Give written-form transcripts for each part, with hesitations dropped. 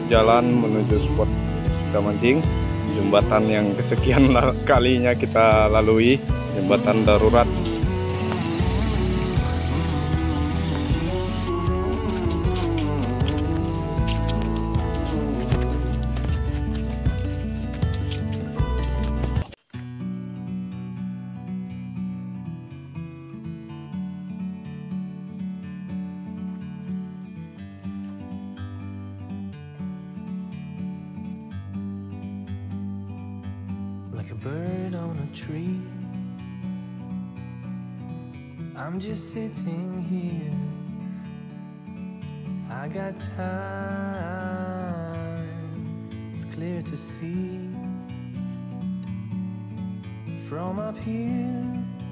jalan menuju spot kita mancing. Jembatan yang kesekian kalinya kita lalui, jembatan darurat. Like a bird on a tree, I'm just sitting here. I got time, it's clear to see. From up here,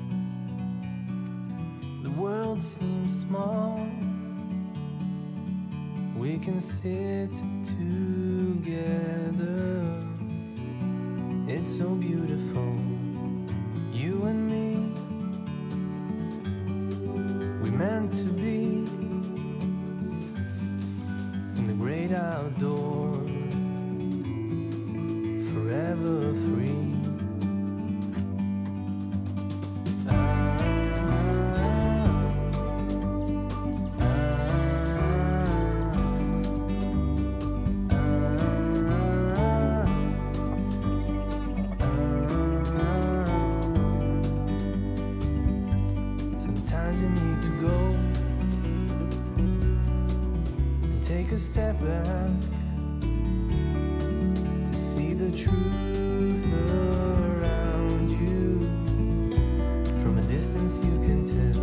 the world seems small. We can sit together. It's so beautiful, you and me. We meant to be in the great outdoors, forever free. Sometimes you need to go and take a step back to see the truth around you. From a distance you can tell.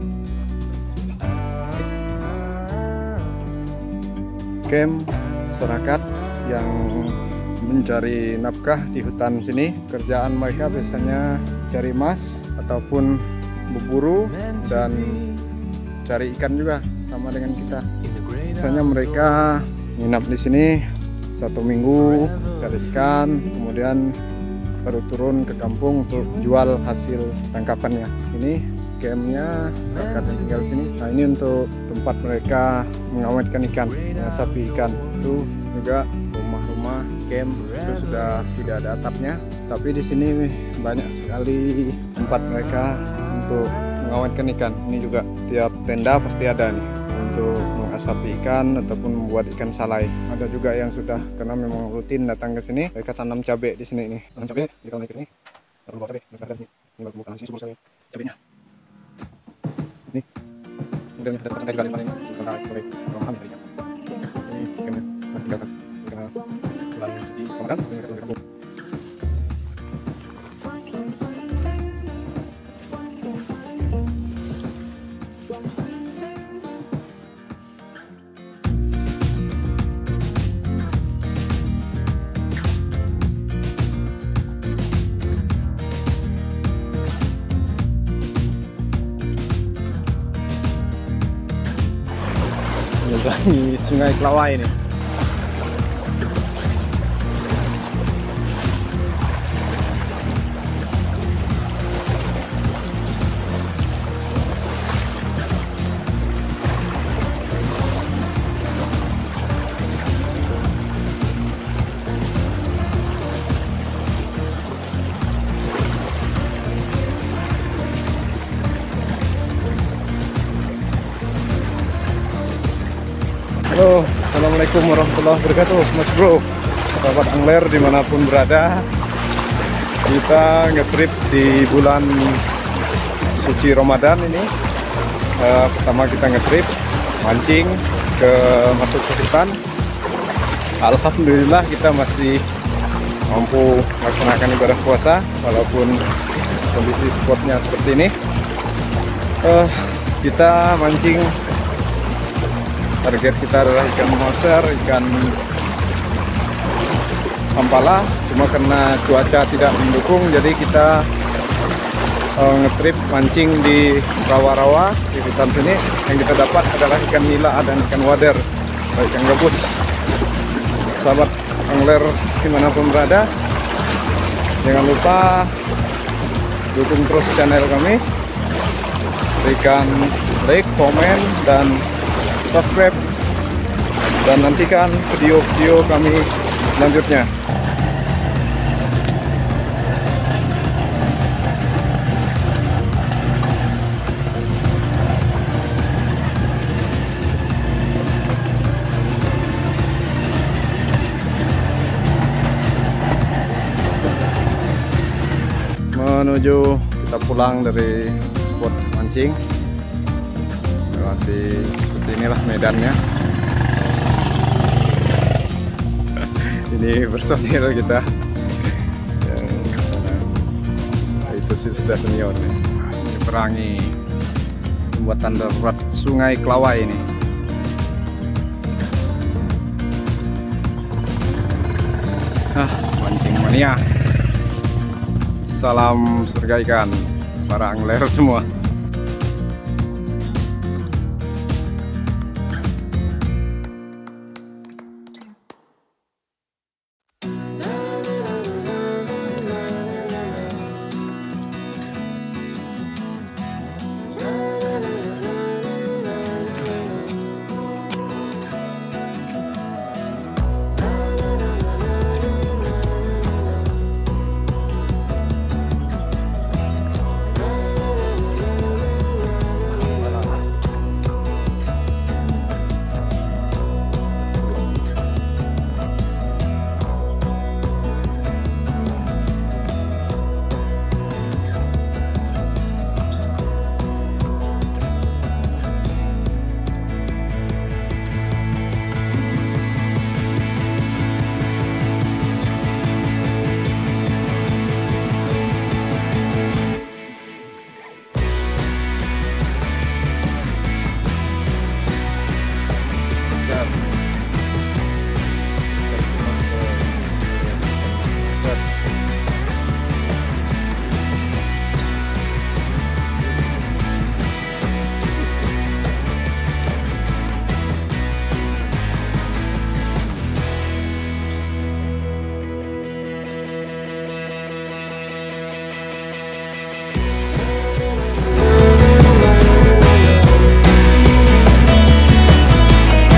Camp masyarakat yang mencari nafkah di hutan sini. Kerjaan mereka biasanya cari emas ataupun berburu dan cari ikan juga, sama dengan kita. Biasanya mereka nginap di sini 1 minggu cari ikan, kemudian baru turun ke kampung untuk jual hasil tangkapannya. Ini campnya mereka tinggal di sini. Nah, ini untuk tempat mereka mengawetkan ikan, mengasapi ikan. Itu juga rumah-rumah camp itu sudah tidak ada atapnya, tapi di sini banyak sekali tempat mereka untuk mengawetkan ikan. Ini juga tiap tenda pasti ada nih untuk mengasapi ikan ataupun membuat ikan salai. Ada juga yang sudah, karena memang rutin datang ke sini. Mereka tanam cabai di sini nih. Tanam cabai di kawasan sini. Baru bawa cabai, ada sini. Ini baru bukan sini subur saya cabainya. Ini modelnya ada tempat kali paling karena cabai orang hamil tadinya. Ini ikannya masih tinggalkan karena bulan di Ramadan ini kita kampung. Menyeberangi Sungai Kelawai ini. Halo, assalamualaikum warahmatullahi wabarakatuh, Mas Bro, sahabat angler dimanapun berada. Kita ngetrip di bulan suci Ramadan ini. Pertama kita ngetrip mancing masuk ke hutan. Alhamdulillah kita masih mampu melaksanakan ibadah puasa walaupun kondisi spotnya seperti ini. Kita mancing. Target kita adalah ikan monster, ikan ampala. Cuma karena cuaca tidak mendukung, jadi kita ngetrip mancing di rawa-rawa di hutan sini. Yang kita dapat adalah ikan nila dan ikan wader, ikan gabus. Sahabat angler dimanapun berada, jangan lupa dukung terus channel kami, berikan like, komen, dan subscribe dan nantikan video-video kami selanjutnya. Menuju kita pulang dari spot mancing, lewati seperti inilah medannya. Ini personil kita yang itu sih sudah senior nih. Ini perangi pembuatan darurat Sungai Kelawai ini. Mancing mania. Salam surga ikan para angler semua.